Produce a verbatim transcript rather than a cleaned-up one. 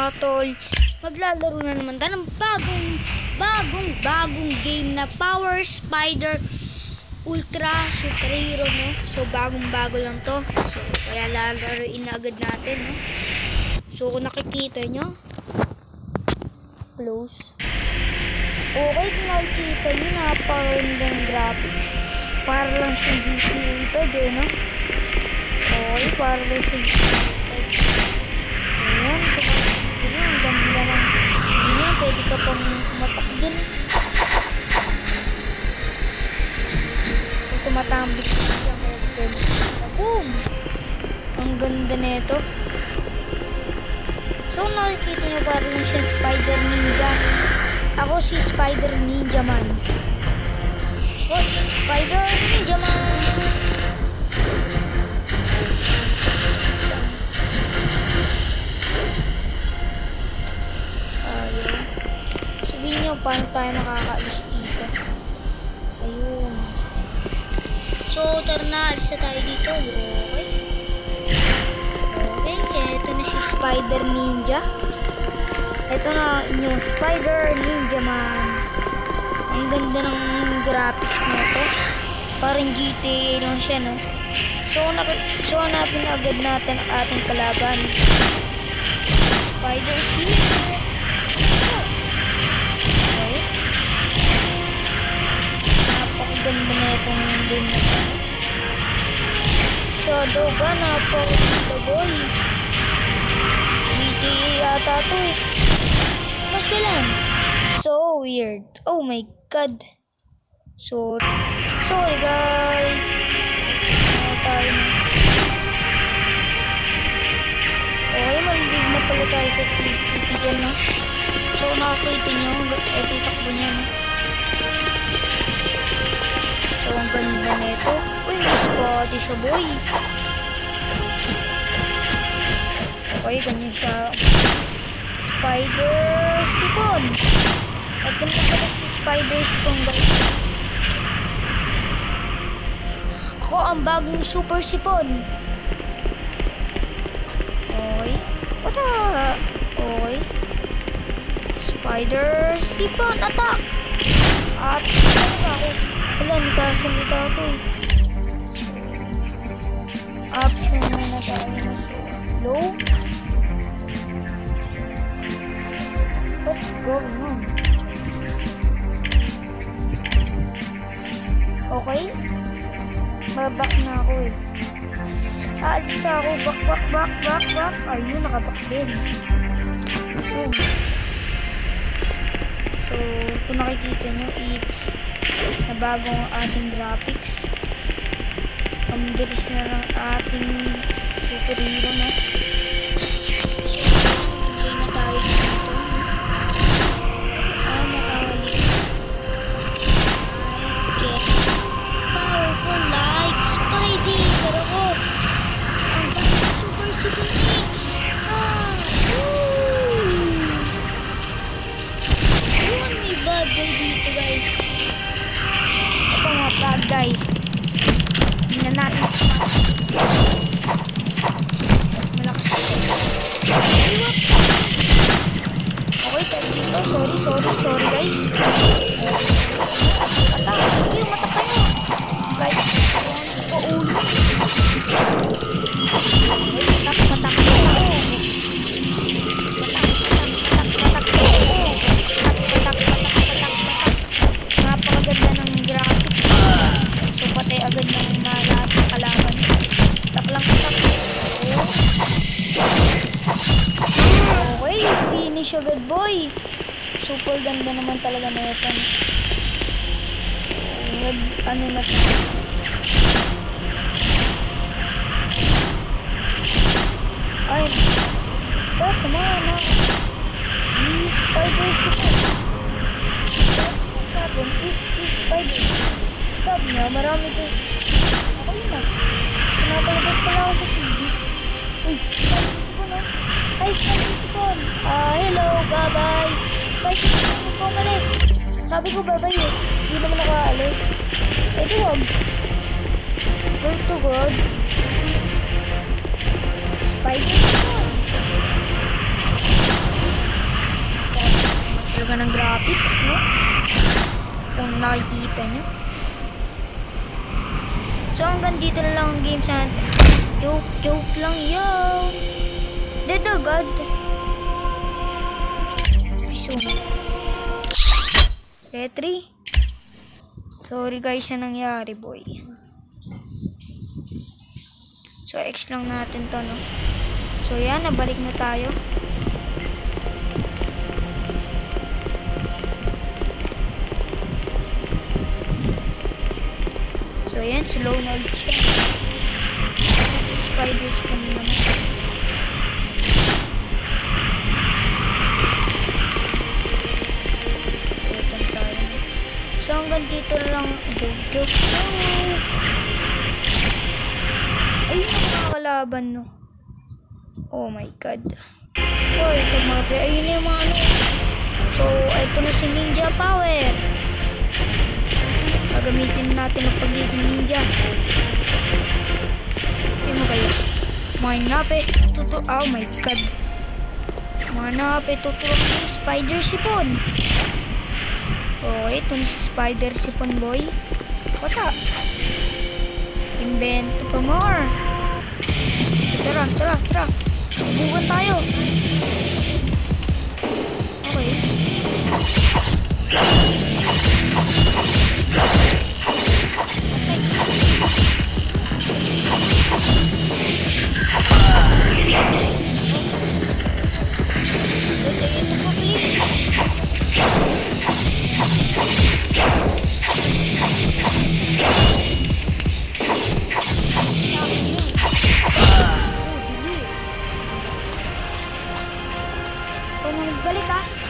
mga tol, maglalaro na naman tayo ng bagong, bagong, bagong game na Power Spider Ultra Superhero, no? So, bagong bago lang to. So, kaya lalaroin na agad natin, no? So, kung nakikita nyo, close. Okay, kung nakikita nyo, napakagandang graphics. Para lang sa G T A pwede, no? Okay, para lang sa G T A. Ayan, so, ang ganda ng ayan, pwede ka pang matak din. So, tumatambik siya kayo. Boom! Ang ganda nito. So, nakikita nyo para lang siya Spider Ninja. Ako si Spider Ninja Man. What? Spider Ninja Man! Sabihin nyo paano tayo makakaalis dito. Ayun. So, tara na. Alis na tayo dito. Okay. Okay. Ito na si Spider Ninja. Ito na inyong Spider Ninja Man. Ang ganda ng graphics nito. Parang G T A lang siya, no? So, so hanapin agad natin ang ating kalaban. Spider Sulit. Ganda na itong game na ito. Shadow ka, napakaganda boy. G T A ata ito eh. Mas kailan? So weird. Oh my god. So, sorry guys. Ano tayo na. Okay, maligid na pala tayo sa citizen, no? So, nakakita nyo. Ito itakbo niya, no? So, ang ganda nito. Uy, may spotty siya, boy. Okay, ganyan siya. Spider Sipon. At ganda pala si Spider Sipon, guys. Ako ang bagong Super Sipon. Okay. What the? Okay. Spider Sipon, attack! At, ano ako? Wala, nagkasalita ito eh. Option na na tayo na low. Let's go on. Okay. Babak na ako eh. Aalis na ako. Back, back, back, back, back. Ayun, nakabak din. Boom. So, kung nakikita nyo, it's na bagong ating graphics. Ang bilis na ng ating superhero, no? Hindi na tayo dito. Ah, makawali. Get powerful like Spidey. Pero ko, ang bagong super super ah, woo! Yun, may bad boy dito, guys. Ito mga bad guy. Hindi na natin malakas. Okay, tayo dito. Sorry, sorry, sorry guys. Mata, sige, mata ka nyo. Guys, paulo. Matak, matak, matak. Napakaganda ng graphics. So, patay agad ng lahat ng kalaban. Tak lang, tak. Okay, finish agad, boy. Super ganda naman talaga na ito. Ano na ito? Ay, ito, sama na. Si Spider Super. Sabi, si Spider. Sabi niya, marami ito. Ako yun na. Pinapalabas pala ako sa C D. Uy, Spider Super na. Hi, Spider Super. Ah, hello, bye-bye. Spider Super ko umalis. Sabi ko, bye-bye eh. Hindi naman nakaalis. Ito wag. Word to God. Spider Super. talaga ng graphics, no? Kung nakikita nyo. So hanggang dito na lang ang game sa joke, joke lang yun. Dead agad. So, retry. Sorry guys na nangyari, boy. So X lang natin to, no? So yan, nabalik na tayo. So yan, slow na ulit siya. Spiders pa naman. So hanggang dito lang. Joke, joke. Ayun yung mga kalaban, no? Oh my god. So ito mga pre. Ayun yung mga ano. So ito na si ninja power. Gagamitin natin ang pagiging ninja. Hindi mo kaya. Mga nape. Tutu oh my god. Mga nape. Tuturong yung spider sipon. Oh, ito na si spider sipon, boy. Bata. Invent pa more. Tara, tara, tara. Buwan tayo. Okay. Balik ah.